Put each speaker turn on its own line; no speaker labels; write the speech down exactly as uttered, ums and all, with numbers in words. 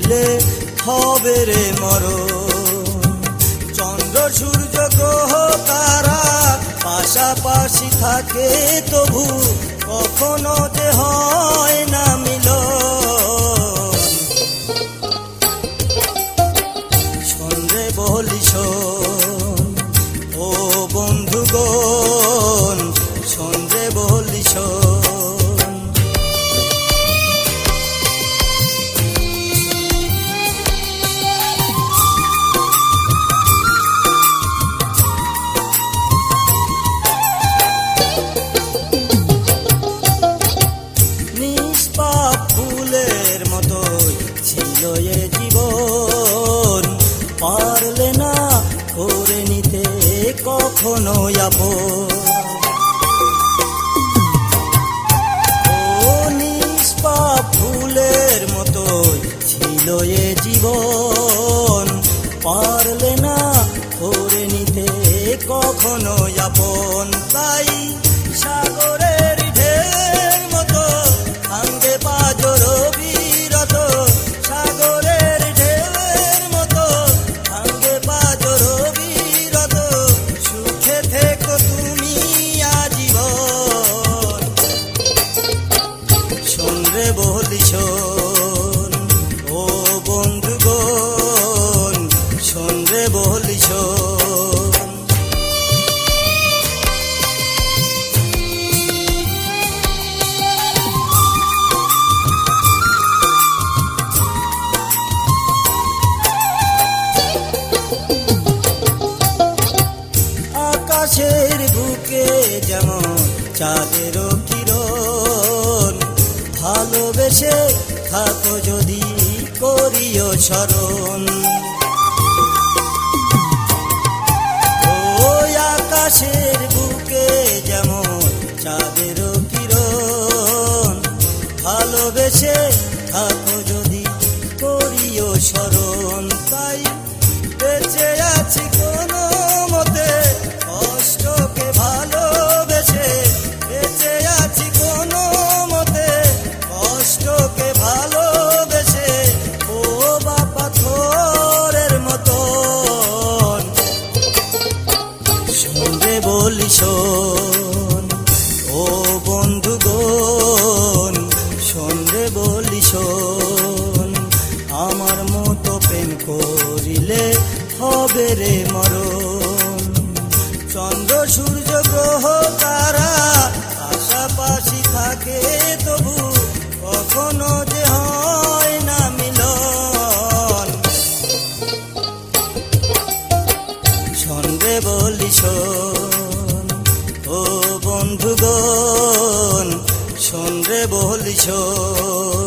করিলে হবে রে মরণ। চন্দ্র সূর্য গ্রহ তারা পাশাপাশি থাকে তবু কখনো যে হয় না মিলন। শোন রে বলি শোন ও বন্ধুগণ, শোন রে বলি শোন। নিষ্পাপ ফুলের মতোই ছিল এ জীবন, পারলে না করে নিতে কখনো আপন। ও নিষ্পাপ ফুলের মতোই ছিল এ জীবন, পারলে না করে নিতে কখনো আপন। তাই সাগরের ঢেউয়ের মতো ভাঙবে পাজর বিরত, সাগরের ঢেউয়ের মতো ভাঙবে পাজর বিরত। সুখে থেকো তুমি আজীবন। শোন রে বলি শোন ও বন্ধুগণ, শোন রে বলি শোন। আকাশের বুকে যেমন চাঁদের কিরণ, ভালোবেসে থাকো যদি করিও স্মরণ। ওই আকাশের বুকে যেমন চাঁদের কিরণ, ভালোবেসে থাকো যদি করিও স্মরণ। তাই বেঁচে আছি কোনো মতে কষ্টকে ভালোবেসে, বেঁচে আছি কোনো মতে কষ্টকে ভালোবেসে। ও বাবা থোরের মতন, শোন রে বলি শোন ও বন্ধুগণ, শোন রে বলি শোন। আমার মতো প্রেম করিলে হবে রে মরণ। চন্দ্র সূর্য গ্রহ তারা পাশাপাশি থাকে তবু কখনো যে হয় না মিলন। শোন রে বলি শোন ও বন্ধুগণ, শোন রে বলি শোন।